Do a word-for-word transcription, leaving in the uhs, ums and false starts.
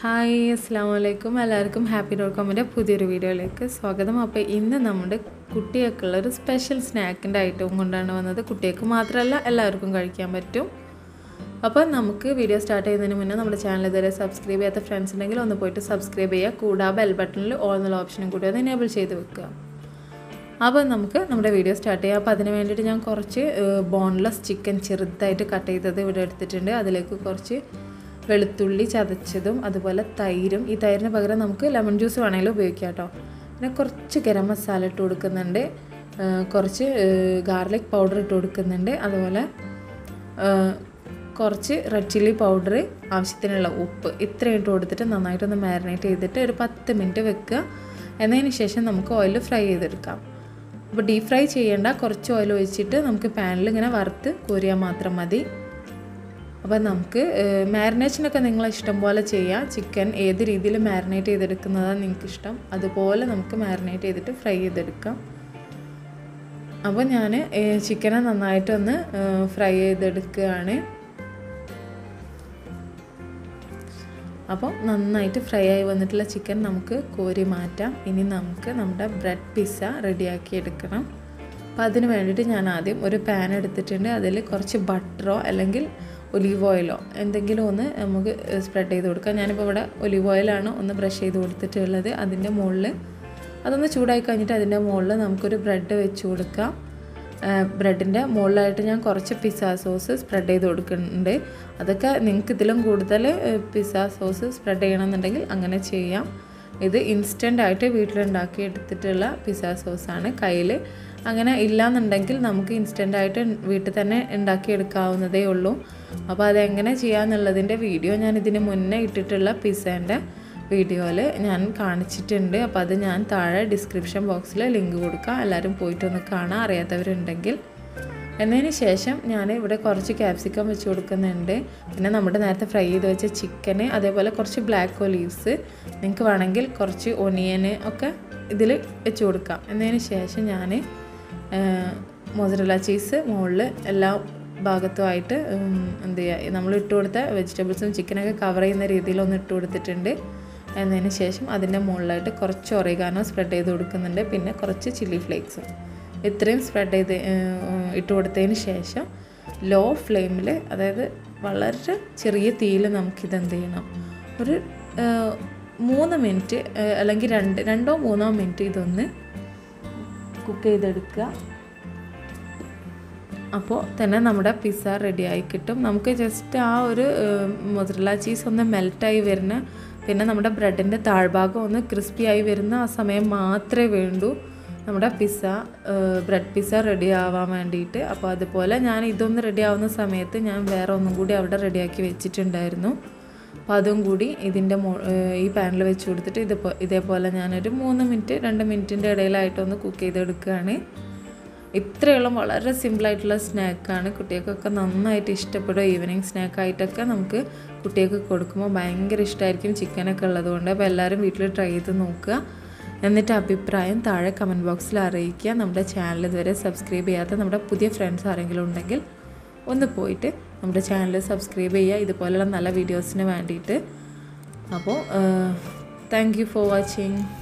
Hi അസ്സലാമു അലൈക്കും എല്ലാവർക്കും ഹാപ്പി ഡോട്ട് കോമിൻ്റെ പുതിയൊരു വീഡിയോയിലേക്ക് സ്വാഗതം. അപ്പോൾ ഇന്ന് നമ്മുടെ കുട്ടികൾക്കുള്ള ഒരു സ്പെഷ്യൽ സ്നാക്കിൻ്റെ ഐറ്റവും കൊണ്ടാണ് വന്നത്. കുട്ടികൾക്ക് മാത്രമല്ല എല്ലാവർക്കും കഴിക്കാൻ പറ്റും. അപ്പോൾ നമുക്ക് വീഡിയോ സ്റ്റാർട്ട് ചെയ്യുന്നതിന് മുന്നേ നമ്മുടെ ചാനൽ ഇതുവരെ സബ്സ്ക്രൈബ് ചെയ്യാത്ത ഫ്രണ്ട്സ് ഉണ്ടെങ്കിൽ ഒന്ന് പോയിട്ട് സബ്സ്ക്രൈബ് ചെയ്യുക. കൂടാതെ ബെൽ ബട്ടണിൽ ഓൾ എന്നുള്ള ഓപ്ഷനും കൂടി ഒന്ന് എനേബിൾ ചെയ്ത് വെക്കുക. അപ്പോൾ നമുക്ക് നമ്മുടെ വീഡിയോ സ്റ്റാർട്ട് ചെയ്യാം. അപ്പോൾ അതിന് വേണ്ടിയിട്ട് ഞാൻ കുറച്ച് ബോൺലെസ് ചിക്കൻ ചെറുതായിട്ട് കട്ട് ചെയ്തത് ഇവിടെ എടുത്തിട്ടുണ്ട്. അതിലേക്ക് കുറച്ച് വെളുത്തുള്ളി ചതച്ചതും അതുപോലെ തൈരും, ഈ തൈരിന് പകരം നമുക്ക് ലെമൺ ജ്യൂസ് വേണമെങ്കിലും ഉപയോഗിക്കാം കേട്ടോ. പിന്നെ കുറച്ച് ഗരം മസാല ഇട്ട് കൊടുക്കുന്നുണ്ട്, കുറച്ച് ഗാർലിക് പൗഡർ ഇട്ട് കൊടുക്കുന്നുണ്ട്, അതുപോലെ കുറച്ച് റെഡ് ചില്ലി പൗഡർ, ആവശ്യത്തിനുള്ള ഉപ്പ്, ഇത്രയും ഇട്ട് കൊടുത്തിട്ട് നന്നായിട്ടൊന്ന് മാരിനേറ്റ് ചെയ്തിട്ട് ഒരു പത്ത് മിനിറ്റ് വെക്കുക. എന്നതിന് ശേഷം നമുക്ക് ഓയിൽ ഫ്രൈ ചെയ്തെടുക്കാം. അപ്പോൾ ഡീപ് ഫ്രൈ ചെയ്യേണ്ട, കുറച്ച് ഓയിൽ ഒഴിച്ചിട്ട് നമുക്ക് പാനിൽ ഇങ്ങനെ വറുത്ത് കോരിയാൽ മാത്രം മതി. അപ്പോൾ നമുക്ക് മാരിനേഷനൊക്കെ നിങ്ങളെ ഇഷ്ടം പോലെ ചെയ്യാം. ചിക്കൻ ഏത് രീതിയിൽ മാരിനേറ്റ് ചെയ്തെടുക്കുന്നതാണ് നിങ്ങൾക്ക് ഇഷ്ടം, അതുപോലെ നമുക്ക് മാരിനേറ്റ് ചെയ്തിട്ട് ഫ്രൈ ചെയ്തെടുക്കാം. അപ്പോൾ ഞാൻ ചിക്കനെ നന്നായിട്ടൊന്ന് ഫ്രൈ ചെയ്തെടുക്കുകയാണ്. അപ്പോൾ നന്നായിട്ട് ഫ്രൈ ആയി വന്നിട്ടുള്ള ചിക്കൻ നമുക്ക് കോരി മാറ്റാം. ഇനി നമുക്ക് നമ്മുടെ ബ്രെഡ് പിസ്സ റെഡിയാക്കി എടുക്കണം. അപ്പോൾ അതിന് വേണ്ടിയിട്ട് ഞാൻ ആദ്യം ഒരു പാൻ എടുത്തിട്ടുണ്ട്. അതിൽ കുറച്ച് ബട്ടറോ അല്ലെങ്കിൽ ഒലീവ് ഓയിലോ എന്തെങ്കിലും ഒന്ന് നമുക്ക് സ്പ്രെഡ് ചെയ്ത് കൊടുക്കാം. ഞാനിപ്പോൾ ഇവിടെ ഒലീവ് ഓയിലാണ് ഒന്ന് ബ്രഷ് ചെയ്ത് കൊടുത്തിട്ടുള്ളത്. അതിൻ്റെ മുകളിൽ അതൊന്ന് ചൂടായി കഴിഞ്ഞിട്ട് അതിൻ്റെ മുകളിൽ നമുക്കൊരു ബ്രെഡ് വെച്ച് കൊടുക്കാം. ബ്രെഡിൻ്റെ മുകളിലായിട്ട് ഞാൻ കുറച്ച് പിസ്സ സോസ് സ്പ്രെഡ് ചെയ്ത് കൊടുക്കുന്നുണ്ട്. അതൊക്കെ നിങ്ങൾക്ക് ഇതിലും കൂടുതൽ പിസ്സ സോസ് സ്പ്രെഡ് ചെയ്യണമെന്നുണ്ടെങ്കിൽ അങ്ങനെ ചെയ്യാം. ഇത് ഇൻസ്റ്റൻ്റ് ആയിട്ട് വീട്ടിലുണ്ടാക്കി എടുത്തിട്ടുള്ള പിസ്സ സോസാണ്. കയ്യിൽ അങ്ങനെ ഇല്ലയെന്നുണ്ടെങ്കിൽ നമുക്ക് ഇൻസ്റ്റൻ്റായിട്ട് വീട്ടിൽ തന്നെ ഉണ്ടാക്കിയെടുക്കാവുന്നതേ ഉള്ളൂ. അപ്പോൾ അതെങ്ങനെ ചെയ്യാമെന്നുള്ളതിൻ്റെ വീഡിയോ ഞാൻ ഇതിന് മുന്നേ ഇട്ടിട്ടുള്ള പിസ്സേൻ്റെ വീഡിയോയിൽ ഞാൻ കാണിച്ചിട്ടുണ്ട്. അപ്പോൾ അത് ഞാൻ താഴെ ഡിസ്ക്രിപ്ഷൻ ബോക്സിൽ ലിങ്ക് കൊടുക്കാം, എല്ലാവരും പോയിട്ടൊന്ന് കാണാൻ അറിയാത്തവരുണ്ടെങ്കിൽ. എന്നതിന് ശേഷം ഞാൻ ഇവിടെ കുറച്ച് ക്യാപ്സിക്കം വെച്ച് കൊടുക്കുന്നുണ്ട്. പിന്നെ നമ്മുടെ നേരത്തെ ഫ്രൈ ചെയ്ത് വെച്ച ചിക്കന്, അതേപോലെ കുറച്ച് ബ്ലാക്ക് ഒലീവ്സ്, നിങ്ങൾക്ക് വേണമെങ്കിൽ കുറച്ച് ഒനിയന് ഒക്കെ ഇതിൽ വെച്ച് കൊടുക്കാം. എന്നതിന് ശേഷം ഞാൻ മോസറല്ല ചീസ് മുകളിൽ എല്ലാ ഭാഗത്തുമായിട്ട് എന്ത് ചെയ്യുക, നമ്മൾ ഇട്ട് കൊടുത്ത വെജിറ്റബിൾസും ചിക്കനൊക്കെ കവർ ചെയ്യുന്ന രീതിയിലൊന്ന് ഇട്ട് കൊടുത്തിട്ടുണ്ട്. എന്നതിന് ശേഷം അതിൻ്റെ മുകളിലായിട്ട് കുറച്ച് ഒറിഗാനോ സ്പ്രെഡ് ചെയ്ത് കൊടുക്കുന്നുണ്ട്, പിന്നെ കുറച്ച് ചില്ലി ഫ്ലേക്സും. ഇത്രയും സ്പ്രെഡ് ചെയ്ത് ഇട്ട് കൊടുത്തതിന് ശേഷം ലോ ഫ്ലെയിമിൽ, അതായത് വളരെ ചെറിയ തീയിൽ നമുക്കിതെന്ത് ചെയ്യണം, ഒരു മൂന്ന് മിനിറ്റ് അല്ലെങ്കിൽ രണ്ട് രണ്ടോ മൂന്നോ മിനിറ്റ് ഇതൊന്ന് കുക്ക് ചെയ്തെടുക്കുക. അപ്പോൾ തന്നെ നമ്മുടെ പിസ്സ റെഡിയായി കിട്ടും. നമുക്ക് ജസ്റ്റ് ആ ഒരു മൊസറല്ല ചീസ് ഒന്ന് മെൽറ്റായി വരുന്ന, പിന്നെ നമ്മുടെ ബ്രെഡിൻ്റെ താഴ്ഭാഗം ഒന്ന് ക്രിസ്പി ആയി വരുന്ന ആ സമയം മാത്രമേ വേണ്ടൂ നമ്മുടെ പിസ്സ ബ്രെഡ് പിസ്സ റെഡി ആവാൻ വേണ്ടിയിട്ട്. അപ്പോൾ അതുപോലെ ഞാൻ ഇതൊന്ന് റെഡി ആവുന്ന സമയത്ത് ഞാൻ വേറെ ഒന്നും കൂടി അവിടെ റെഡിയാക്കി വെച്ചിട്ടുണ്ടായിരുന്നു. അപ്പോൾ അതും കൂടി ഇതിൻ്റെ ഈ പാനിൽ വെച്ച് കൊടുത്തിട്ട് ഇതേപോ ഇതേപോലെ ഞാനൊരു മൂന്ന് മിനിറ്റ് രണ്ട് മിനിറ്റിൻ്റെ ഇടയിലായിട്ടൊന്ന് കുക്ക് ചെയ്തെടുക്കുകയാണ്. ഇത്രയുള്ള വളരെ സിമ്പിളായിട്ടുള്ള സ്നാക്കാണ്. കുട്ടികൾക്കൊക്കെ നന്നായിട്ട് ഇഷ്ടപ്പെടും. ഈവനിങ് സ്നാക്കായിട്ടൊക്കെ നമുക്ക് കുട്ടികൾക്ക് കൊടുക്കുമ്പോൾ ഭയങ്കര ഇഷ്ടമായിരിക്കും, ചിക്കനൊക്കെ ഉള്ളതുകൊണ്ട്. അപ്പോൾ എല്ലാവരും വീട്ടിൽ ട്രൈ ചെയ്ത് നോക്കുക. എന്നിട്ട് അഭിപ്രായം താഴെ കമൻറ്റ് ബോക്സിൽ അറിയിക്കുക. നമ്മുടെ ചാനൽ ഇതുവരെ സബ്സ്ക്രൈബ് ചെയ്യാത്ത നമ്മുടെ പുതിയ ഫ്രണ്ട്സ് ആരെങ്കിലും ഉണ്ടെങ്കിൽ ഒന്ന് പോയിട്ട് നമ്മുടെ ചാനൽ സബ്സ്ക്രൈബ് ചെയ്യുക, ഇതുപോലെയുള്ള നല്ല വീഡിയോസിന് വേണ്ടിയിട്ട്. അപ്പോൾ താങ്ക് യു ഫോർ വാച്ചിങ്.